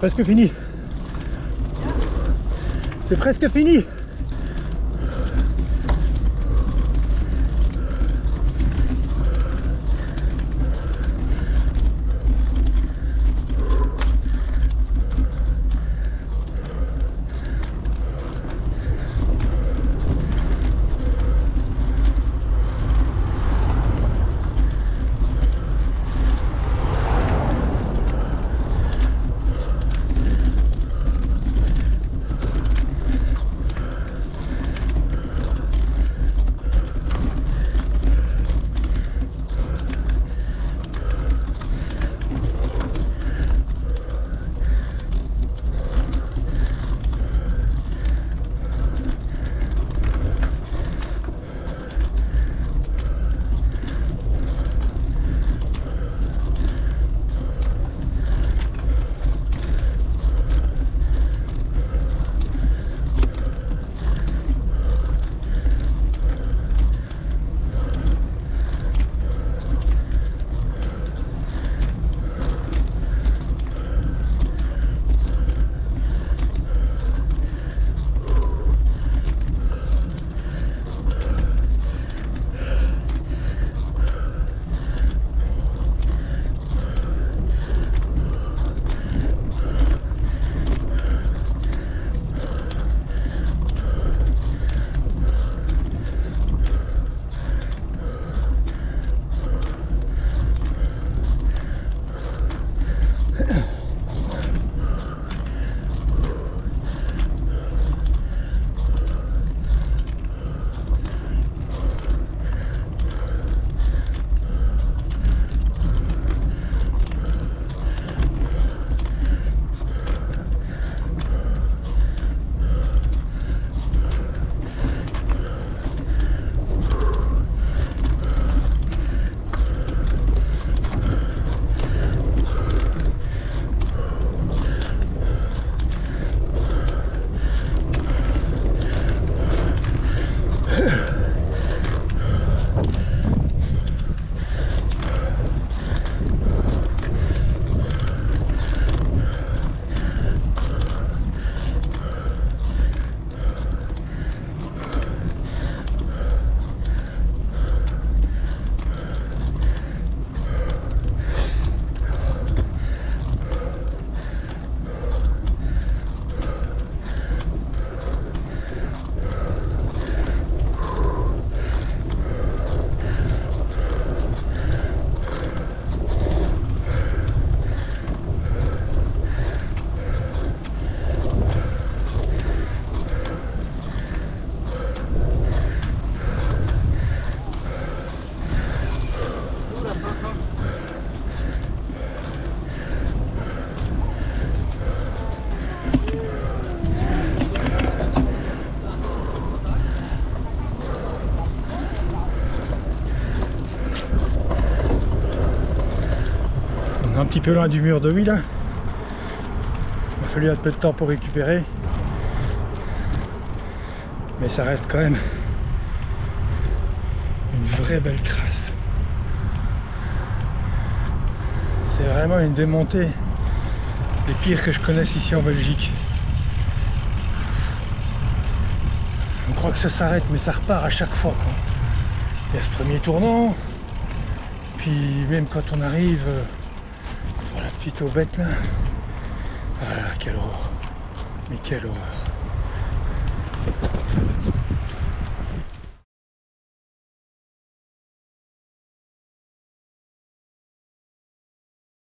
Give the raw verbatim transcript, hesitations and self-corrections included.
presque fini. C'est presque fini. Un petit peu loin du mur de oui là. Il a fallu un peu de temps pour récupérer. Mais ça reste quand même une vraie belle crasse. C'est vraiment une démontée les pires que je connaisse ici en Belgique. On croit que ça s'arrête mais ça repart à chaque fois, quoi. Il y a ce premier tournant, puis même quand on arrive euh, sur la petite aubette là, ah là, quelle horreur, mais quelle horreur.